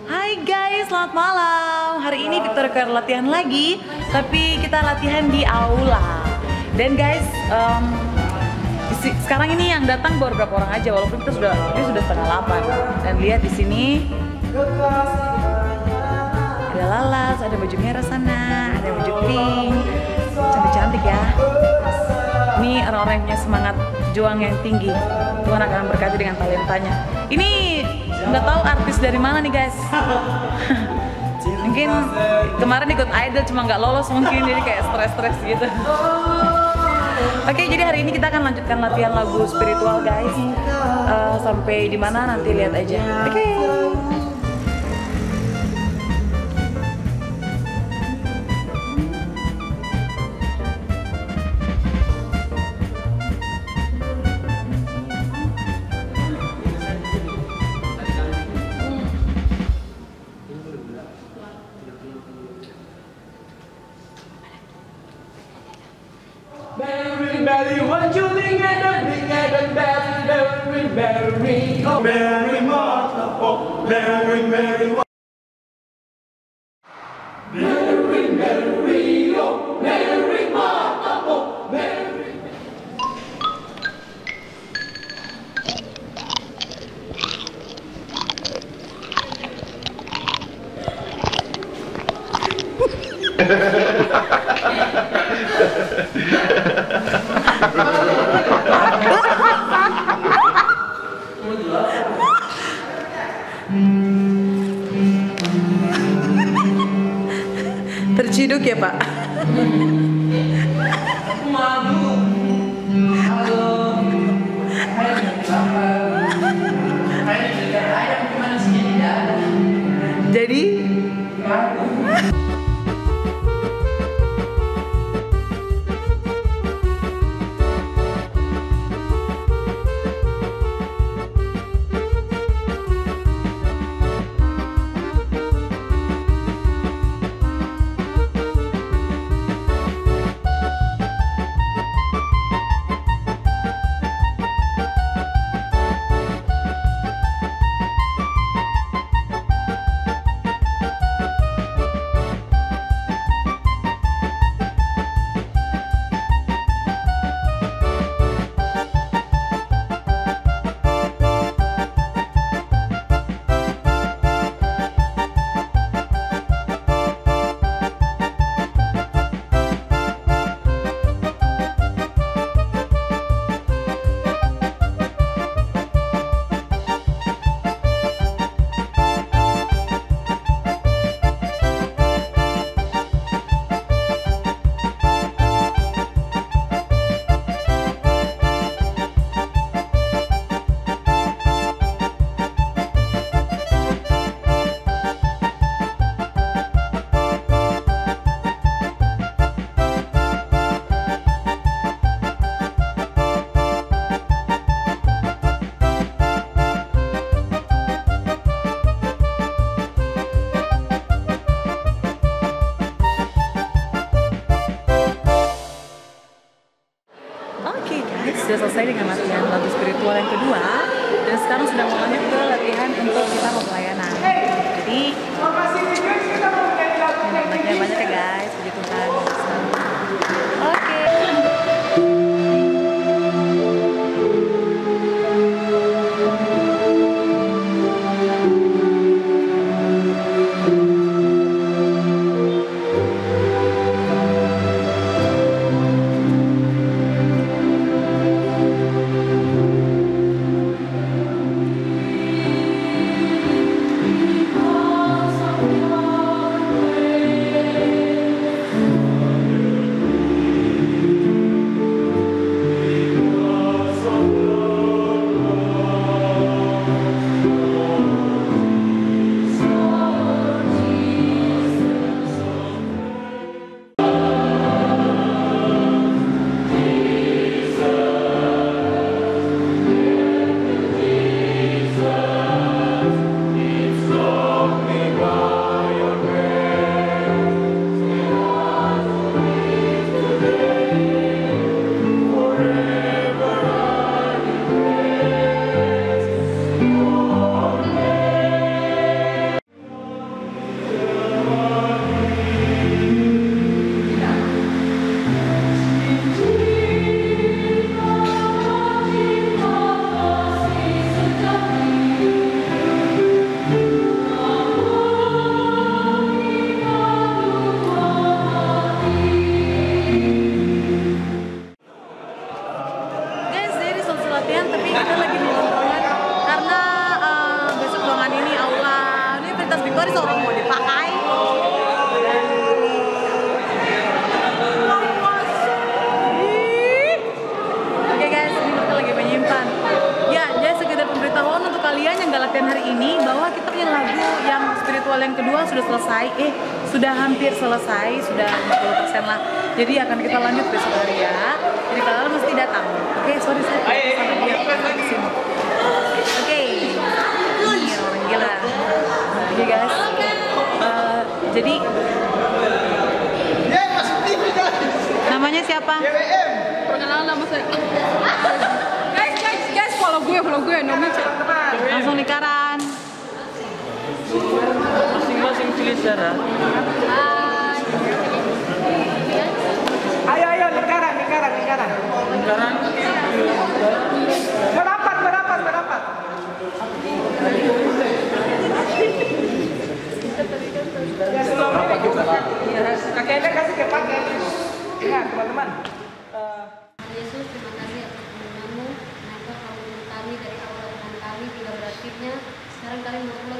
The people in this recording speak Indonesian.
Hai guys, selamat malam. Hari ini Victor ke latihan lagi, tapi kita latihan di aula. Dan guys, sekarang ini yang datang baru berapa orang aja, walaupun kita sudah 7:30. Dan lihat di sini ada Lalas, ada baju merah sana, ada baju pink, cantik-cantik ya. Ini orang-orang yang punya semangat juang yang tinggi. Tuhan akan berkati dengan talentanya. Ini nggak tahu artis dari mana nih guys. Mungkin kemarin ikut idol cuma nggak lolos mungkin, jadi kayak stres gitu. Oke, jadi hari ini kita akan lanjutkan latihan lagu spiritual guys. Sampai di mana nanti lihat aja. Oke. Mary, what you think and Mary, oh Mary, Martha, oh Mary, Mary, Mary, oh Mary, Martha, oh Mary. Terciduk ya Pak? Jadi sudah selesai dengan latihan lagu spiritual yang kedua, dan sekarang sudah mau lanjut ke latihan untuk kita mau pelayanan. Jadi banyak ya guys, puji Tuhan. Oke. sorry seorang mau dipakai. Oke guys, ini kita lagi menyimpan. Ya, jadi sekedar pemberitahuan untuk kalian yang gak latihan hari ini bahwa kita punya lagu yang spiritual yang kedua sudah selesai. Sudah hampir selesai, sudah 50% lah. Jadi akan kita lanjut besok hari ya. Jadi kalian mesti datang. Oke, sorry saya sampai di sini. Oke, ini orang gila. Oke guys, jadi namanya siapa? Perkenalan nama saya. Guys, follow gue, nomor cek. Langsung lingkaran. Masing-masing pilih cara. Ayo, lingkaran. Lingkaran. Merapat. Ya, sebelum kakeknya kasih ke pakai. Ingat, teman-teman. Yesus, terima kasih atas firman-Mu. Kenapa kamu kami dari awal Tuhan kami tidak beraktifnya. Sekarang kami mau